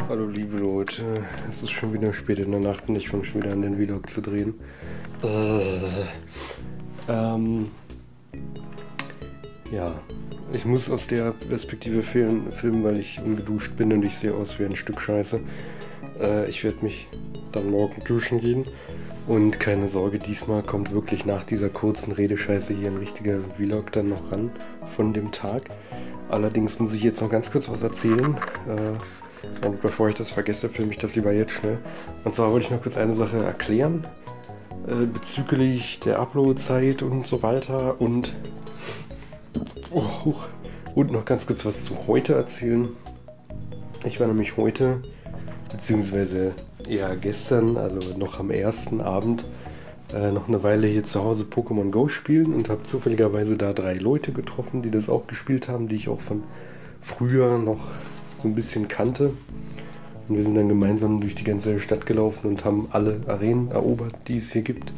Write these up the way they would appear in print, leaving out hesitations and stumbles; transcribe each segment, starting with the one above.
Hallo liebe Leute, es ist schon wieder spät in der Nacht und ich fange schon wieder an, den Vlog zu drehen. Ja, ich muss aus der Perspektive filmen, weil ich ungeduscht bin und ich sehe aus wie ein Stück Scheiße. Ich werde mich dann morgen duschen gehen und keine Sorge, diesmal kommt wirklich nach dieser kurzen Redescheiße hier ein richtiger Vlog dann noch ran von dem Tag. Allerdings muss ich jetzt noch ganz kurz was erzählen. Und bevor ich das vergesse, filme ich das lieber jetzt schnell. Und zwar wollte ich noch kurz eine Sache erklären bezüglich der Upload-Zeit und so weiter und noch ganz kurz was zu heute erzählen. Ich war nämlich heute, beziehungsweise eher gestern, also noch am ersten Abend, noch eine Weile hier zu Hause Pokémon Go spielen und habe zufälligerweise da 3 Leute getroffen, die das auch gespielt haben, die ich auch von früher noch so ein bisschen kannte. Und wir sind dann gemeinsam durch die ganze Stadt gelaufen und haben alle Arenen erobert, die es hier gibt.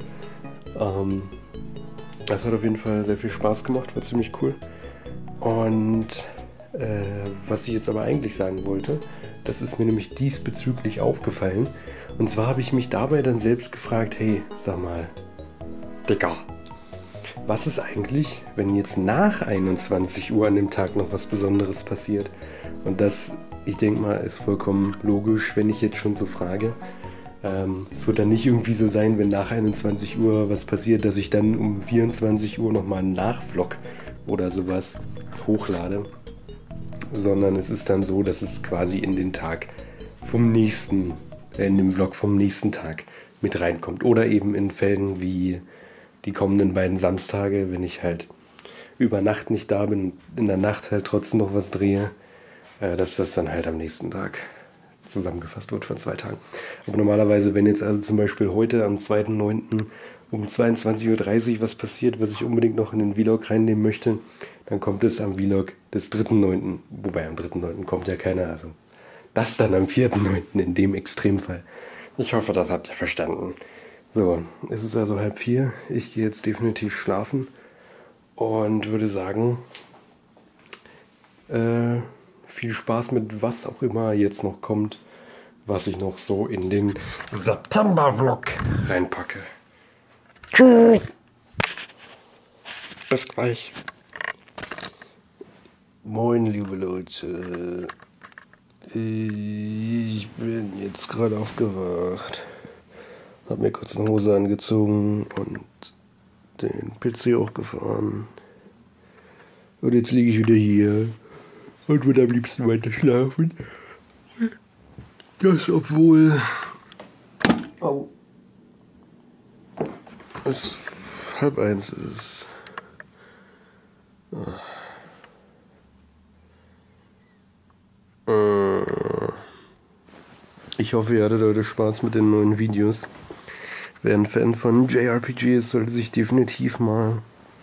Das hat auf jeden Fall sehr viel Spaß gemacht, war ziemlich cool. Und was ich jetzt aber eigentlich sagen wollte, das ist mir nämlich diesbezüglich aufgefallen. Und zwar habe ich mich dabei dann selbst gefragt, hey, sag mal, Digga, was ist eigentlich, wenn jetzt nach 21 Uhr an dem Tag noch was Besonderes passiert? Und das, ich denke mal, ist vollkommen logisch, wenn ich jetzt schon so frage. Es wird dann nicht irgendwie so sein, wenn nach 21 Uhr was passiert, dass ich dann um 24 Uhr nochmal einen Nachvlog oder sowas hochlade. Sondern es ist dann so, dass es quasi in den Tag vom nächsten, in dem Vlog vom nächsten Tag mit reinkommt. Oder eben in Fällen wie die kommenden beiden Samstage, wenn ich halt über Nacht nicht da bin, in der Nacht halt trotzdem noch was drehe, dass das dann halt am nächsten Tag zusammengefasst wird von 2 Tagen. Aber normalerweise, wenn jetzt also zum Beispiel heute am 2.9. um 22.30 Uhr was passiert, was ich unbedingt noch in den Vlog reinnehmen möchte, dann kommt es am Vlog des 3.9. Wobei am 3.9. kommt ja keiner, also das dann am 4.9. in dem Extremfall. Ich hoffe, das habt ihr verstanden. So, es ist also 3:30. Ich gehe jetzt definitiv schlafen und würde sagen, viel Spaß mit was auch immer jetzt noch kommt, was ich noch so in den September-Vlog reinpacke. Tschüss. Bis gleich. Moin, liebe Leute. Ich bin jetzt gerade aufgewacht. Hab mir kurz eine Hose angezogen und den PC hochgefahren. Und jetzt liege ich wieder hier und würde am liebsten weiter schlafen. Das obwohl es 12:30 ist. Ich hoffe, ihr hattet heute Spaß mit den neuen Videos. Wer ein Fan von JRPG ist, sollte definitiv mal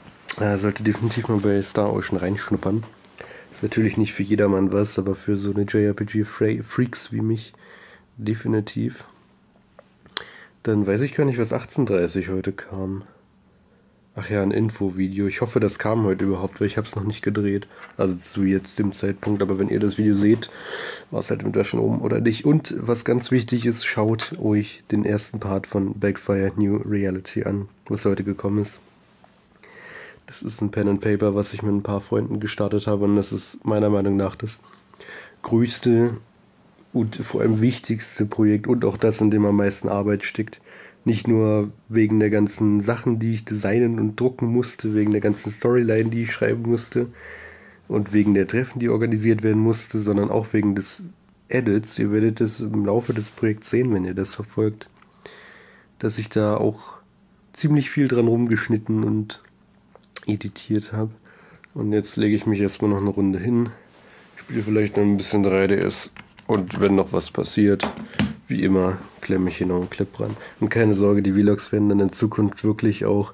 bei Star Ocean reinschnuppern. Ist natürlich nicht für jedermann was, aber für so eine JRPG-Freaks wie mich definitiv. Dann weiß ich gar nicht, was 18:30 heute kam. Ach ja, ein Infovideo. Ich hoffe, das kam heute überhaupt, weil ich habe es noch nicht gedreht. Also zu jetzt dem Zeitpunkt. Aber wenn ihr das Video seht, war es halt entweder schon oben oder nicht. Und was ganz wichtig ist, schaut euch den ersten Part von Backfire New Reality an, was heute gekommen ist. Das ist ein Pen and Paper, was ich mit ein paar Freunden gestartet habe. Und das ist meiner Meinung nach das größte und vor allem wichtigste Projekt und auch das, in dem am meisten Arbeit steckt. Nicht nur wegen der ganzen Sachen, die ich designen und drucken musste, wegen der ganzen Storyline, die ich schreiben musste und wegen der Treffen, die organisiert werden musste, sondern auch wegen des Edits. Ihr werdet es im Laufe des Projekts sehen, wenn ihr das verfolgt, dass ich da auch ziemlich viel dran rumgeschnitten und editiert habe. Und jetzt lege ich mich erstmal noch eine Runde hin, spiele vielleicht noch ein bisschen 3DS und wenn noch was passiert, wie immer, klemme ich hier noch einen Clip dran. Und keine Sorge, die Vlogs werden dann in Zukunft wirklich auch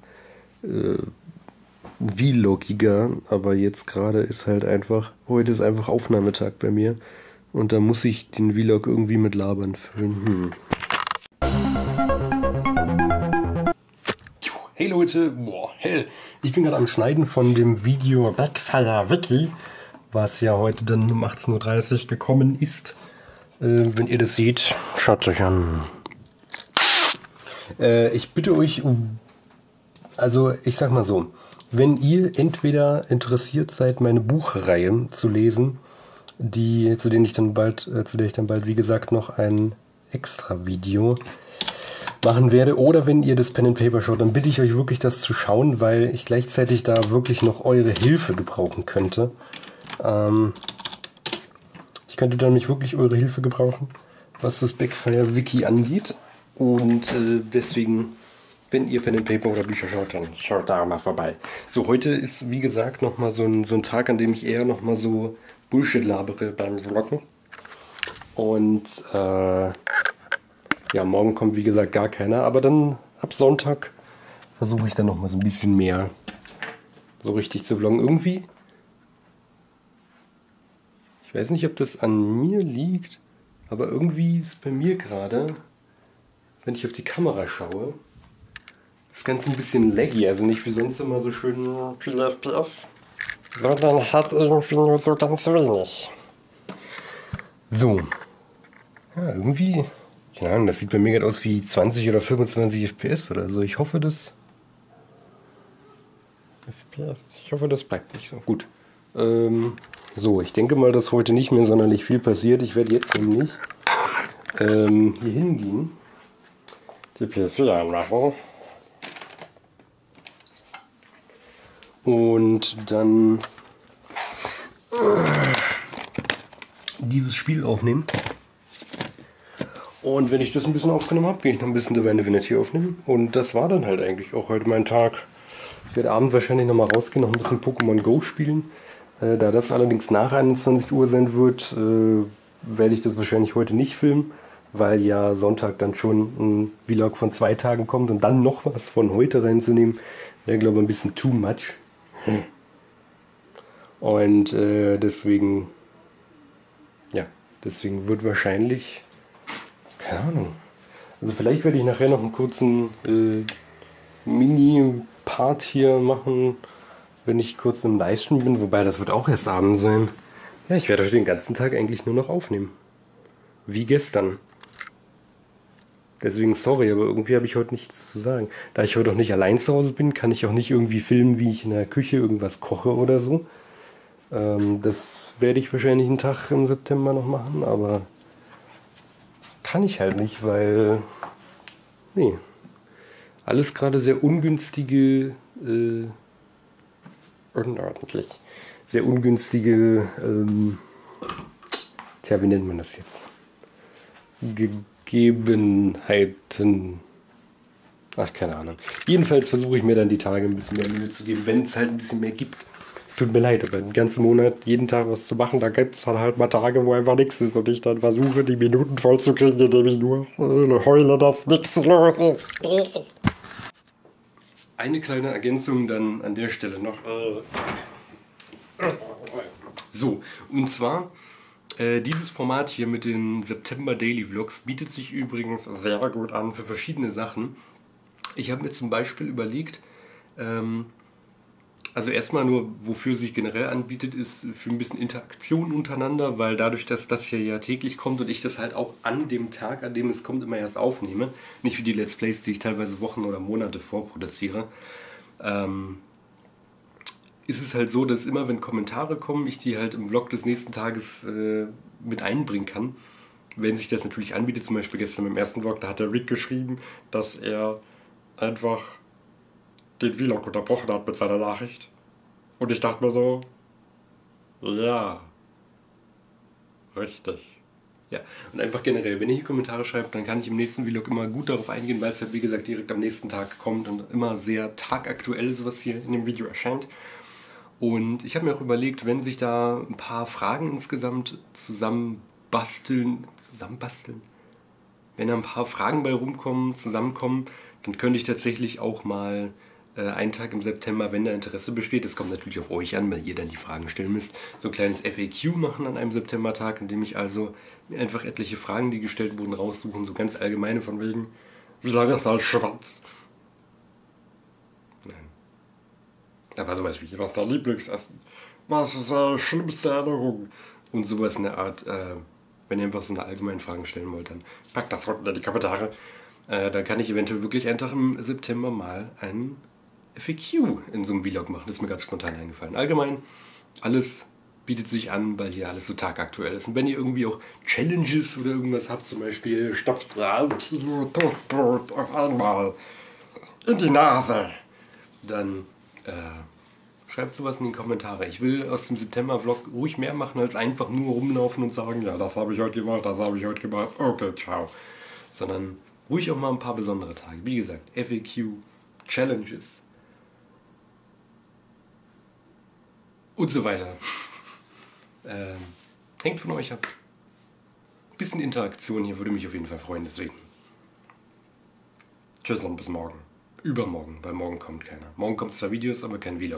vlogiger. Aber jetzt gerade ist halt einfach, heute ist einfach Aufnahmetag bei mir. Und da muss ich den Vlog irgendwie mit Labern füllen. Hey Leute, hell. Ich bin gerade am Schneiden von dem Video Backfire Wiki, was ja heute dann um 18:30 Uhr gekommen ist. wenn ihr das seht, schaut euch an. Ich bitte euch, also ich sag mal so, wenn ihr entweder interessiert seid, meine Buchreihe zu lesen, zu der ich dann bald, wie gesagt, noch ein extra Video machen werde, oder wenn ihr das Pen and Paper schaut, dann bitte ich euch wirklich, das zu schauen, weil ich gleichzeitig da wirklich noch eure Hilfe gebrauchen könnte. Ich könnte da nämlich wirklich eure Hilfe gebrauchen, was das Backfire-Wiki angeht. Und deswegen, wenn ihr Pen and Paper oder Bücher schaut, dann schaut da mal vorbei. So, heute ist, wie gesagt, nochmal so ein Tag, an dem ich eher nochmal so Bullshit labere beim Vloggen. Und ja, morgen kommt, wie gesagt, gar keiner. Aber dann ab Sonntag versuche ich dann nochmal so ein bisschen mehr so richtig zu vloggen. Irgendwie, ich weiß nicht, ob das an mir liegt, aber irgendwie ist bei mir gerade, wenn ich auf die Kamera schaue, das Ganze ein bisschen laggy. Also nicht wie sonst immer so schön viel FPS, sondern hat irgendwie nur so ganz wenig. So. Ja, irgendwie, keine Ahnung, das sieht bei mir gerade aus wie 20 oder 25 FPS oder so. Ich hoffe, das bleibt nicht so. Gut. So, ich denke mal, dass heute nicht mehr sonderlich viel passiert. Ich werde jetzt nämlich hier hingehen, die PC anmachen und dann dieses Spiel aufnehmen. Und wenn ich das ein bisschen aufgenommen habe, gehe ich noch ein bisschen Divine Divinity aufnehmen. Und das war dann halt eigentlich auch heute mein Tag. Ich werde abends wahrscheinlich nochmal rausgehen, noch ein bisschen Pokémon Go spielen. Da das allerdings nach 21 Uhr sein wird, werde ich das wahrscheinlich heute nicht filmen, weil ja Sonntag dann schon ein Vlog von 2 Tagen kommt und dann noch was von heute reinzunehmen, wäre, glaube ich, ein bisschen too much. Und deswegen wird wahrscheinlich, keine Ahnung, also vielleicht werde ich nachher noch einen kurzen Mini-Part hier machen, wenn ich kurz im Livestream bin, wobei das wird auch erst abends sein. Ja, ich werde heute den ganzen Tag eigentlich nur noch aufnehmen. Wie gestern. Deswegen sorry, aber irgendwie habe ich heute nichts zu sagen. Da ich heute auch nicht allein zu Hause bin, kann ich auch nicht irgendwie filmen, wie ich in der Küche irgendwas koche oder so. Das werde ich wahrscheinlich einen Tag im September noch machen, aber kann ich halt nicht, weil nee, alles gerade sehr ungünstige unordentlich. Sehr ungünstige, wie nennt man das jetzt? Gegebenheiten. Ach, keine Ahnung. Jedenfalls versuche ich mir dann die Tage ein bisschen mehr Mühe zu geben, wenn es halt ein bisschen mehr gibt. Es tut mir leid, aber den ganzen Monat jeden Tag was zu machen, da gibt es halt mal Tage, wo einfach nichts ist und ich dann versuche, die Minuten voll zu kriegen, indem ich nur heule, dass nichts los ist. Eine kleine Ergänzung dann an der Stelle noch. So, und zwar dieses Format hier mit den September Daily Vlogs bietet sich übrigens sehr gut an für verschiedene Sachen. Ich habe mir zum Beispiel überlegt, also erstmal nur, wofür es sich generell anbietet, ist für ein bisschen Interaktion untereinander, weil dadurch, dass das hier ja täglich kommt und ich das halt auch an dem Tag, an dem es kommt, immer erst aufnehme, nicht wie die Let's Plays, die ich teilweise Wochen oder Monate vorproduziere, ist es halt so, dass immer, wenn Kommentare kommen, ich die halt im Vlog des nächsten Tages mit einbringen kann. Wenn sich das natürlich anbietet, zum Beispiel gestern im ersten Vlog, da hat der Rick geschrieben, dass er einfach den Vlog unterbrochen hat mit seiner Nachricht. Und ich dachte mir so, ja, richtig. Ja, und einfach generell, wenn ihr hier Kommentare schreibt, dann kann ich im nächsten Vlog immer gut darauf eingehen, weil es halt, wie gesagt, direkt am nächsten Tag kommt und immer sehr tagaktuell ist, was hier in dem Video erscheint. Und ich habe mir auch überlegt, wenn sich da ein paar Fragen insgesamt zusammenbasteln, wenn da ein paar Fragen bei zusammenkommen, dann könnte ich tatsächlich auch mal einen Tag im September, wenn da Interesse besteht, das kommt natürlich auf euch an, weil ihr dann die Fragen stellen müsst, so ein kleines FAQ machen an einem Septembertag, in dem ich also mir einfach etliche Fragen, die gestellt wurden, raussuchen, so ganz allgemeine von wegen, wie lange ist das schwarz? Nein. Aber sowas wie, was ist dein Lieblingsessen? Was ist deine schlimmste Erinnerung? Und sowas in der Art, Wenn ihr einfach so eine allgemeine Fragen stellen wollt, dann packt das unten in die Kommentare. Da kann ich eventuell wirklich einfach im September mal ein FAQ in so einem Vlog machen. Das ist mir gerade spontan eingefallen. Allgemein, alles bietet sich an, weil hier alles so tagaktuell ist. Und wenn ihr irgendwie auch Challenges oder irgendwas habt, zum Beispiel stopft 3 Kilo Toastbrot auf einmal in die Nase, dann schreibt sowas in die Kommentare. Ich will aus dem September-Vlog ruhig mehr machen, als einfach nur rumlaufen und sagen, ja, das habe ich heute gemacht, das habe ich heute gemacht, okay, ciao. Sondern ruhig auch mal ein paar besondere Tage. Wie gesagt, FAQ, Challenges und so weiter. Hängt von euch ab. Ein bisschen Interaktion hier würde mich auf jeden Fall freuen, deswegen. Tschüss und bis morgen. Übermorgen, weil morgen kommt keiner. Morgen kommt zwar Videos, aber kein Vlog.